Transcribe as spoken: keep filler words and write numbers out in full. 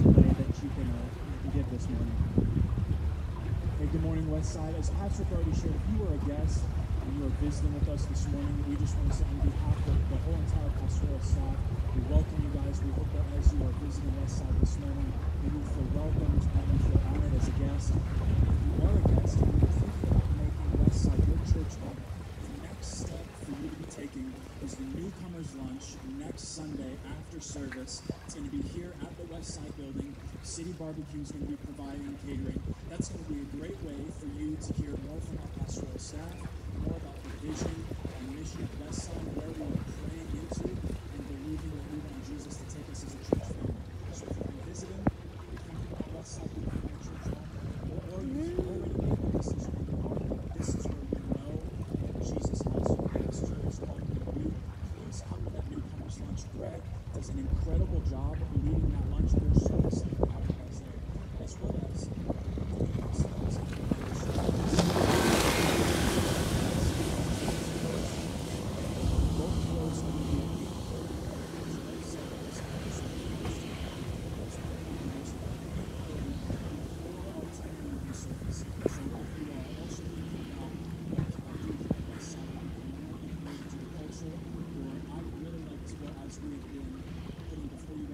takeaway that you can, uh, you can give this morning? Hey, good morning, Westside. As Patrick already shared, if you were a guest and you are visiting with us this morning, we just want to say on behalf of the whole entire pastoral staff, we welcome you guys. We hope that as you are visiting Westside this morning, that you feel welcomed and you feel honored as a guest. If you are a guest and you're thinking about making Westside your church home, the next step for you to be taking is the newcomers lunch next Sunday after service. It's going to be here at the Westside building. City Barbecue is going to be providing catering. That's going to be a great way for you to hear more from our pastoral staff, more about the vision and mission of Westside, where we are praying into and believing that we want